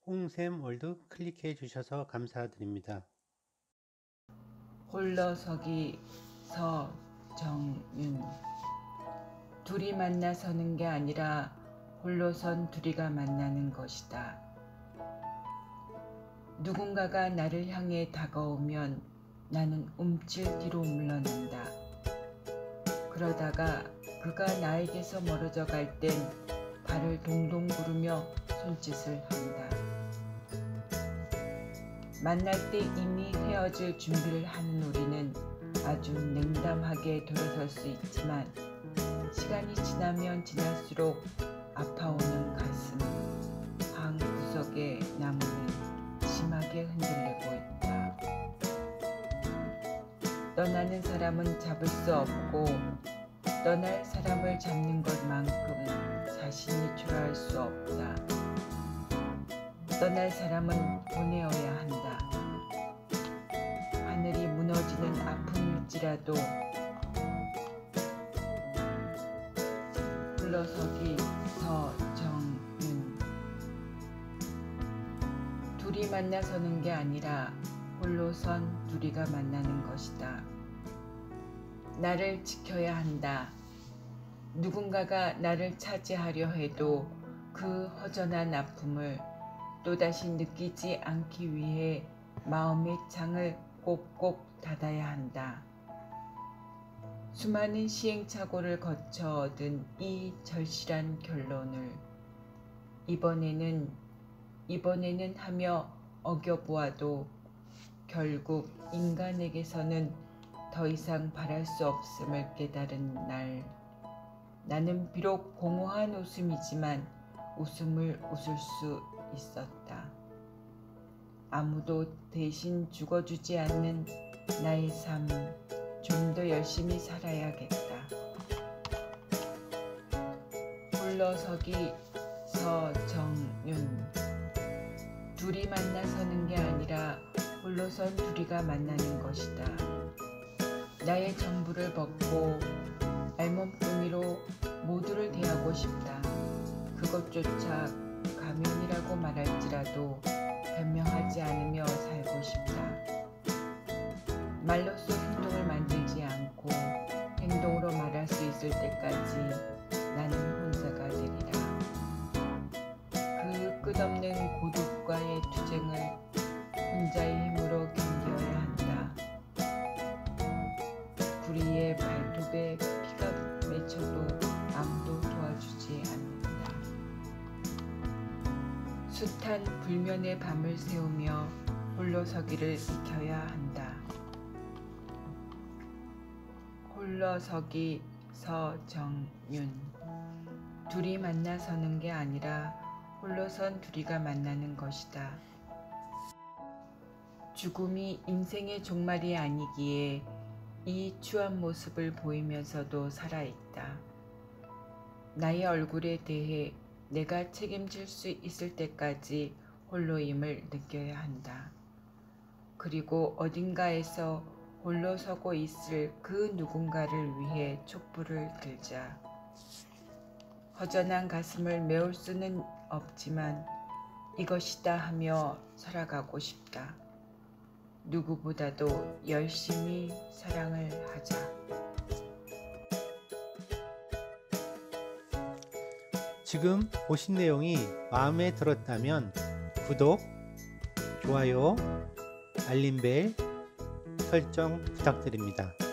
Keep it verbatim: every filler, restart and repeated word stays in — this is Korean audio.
홍샘월드 클릭해 주셔서 감사드립니다. 홀로서기 서정윤. 둘이 만나 서는 게 아니라 홀로선 둘이가 만나는 것이다. 누군가가 나를 향해 다가오면 나는 움찔 뒤로 물러난다. 그러다가 그가 나에게서 멀어져 갈 땐 발을 동동 구르며 손짓을 한다. 만날 때 이미 헤어질 준비를 하는 우리는 아주 냉담하게 돌아설 수 있지만 시간이 지나면 지날수록 아파오는 가슴, 방 구석의 나무는 심하게 흔들리고 있다. 떠나는 사람은 잡을 수 없고 떠날 사람을 잡는 것만큼 자신이 초라할 수 없다. 떠날 사람은 보내어야 한다. 하늘이 무너지는 아픔일지라도. 홀로서기 서정윤. 둘이 만나 서는 게 아니라 홀로선 둘이가 만나는 것이다. 나를 지켜야 한다. 누군가가 나를 차지하려 해도 그 허전한 아픔을 또다시 느끼지 않기 위해 마음의 창을 꼭꼭 닫아야 한다. 수많은 시행착오를 거쳐 얻은 이 절실한 결론을 이번에는 이번에는 하며 어겨보아도 결국 인간에게서는 더 이상 바랄 수 없음을 깨달은 날, 나는 비록 공허한 웃음이지만 웃음을 웃을 수 있었다. 아무도 대신 죽어주지 않는 나의 삶, 좀 더 열심히 살아야겠다. 홀로서기 서정윤. 둘이 만나 서는 게 아니라 홀로선 둘이가 만나는 것이다. 나의 전부를 벗고 알몸뚱이로 모두를 대하고 싶다. 그것조차 가면이라고 말할지라도 변명하지 않으며 살고 싶다. 말로써 행동을 만들지 않고 행동으로 말할 수 있을 때까지 나는 혼자가 되리라. 그 끝없는 고독과의 투쟁을 혼자의 힘으로 견뎌야 한다. 구리의 발톱에 피가 맺혀도 아무도 도와주지 않는다. 숱한 불면의 밤을 새우며 홀로서기를 익혀야 한다. 홀로서기 서정윤. 둘이 만나 서는 게 아니라 홀로선 둘이가 만나는 것이다. 죽음이 인생의 종말이 아니기에 이 추한 모습을 보이면서도 살아있다. 나의 얼굴에 대해 내가 책임질 수 있을 때까지 홀로임을 느껴야 한다. 그리고 어딘가에서 홀로 서고 있을 그 누군가를 위해 촛불을 들자. 허전한 가슴을 메울 수는 없지만 이것이다 하며 살아가고 싶다. 누구보다도 열심히 사랑을 하자. 지금 보신 내용이 마음에 들었다면 구독, 좋아요, 알림벨 설정 부탁드립니다.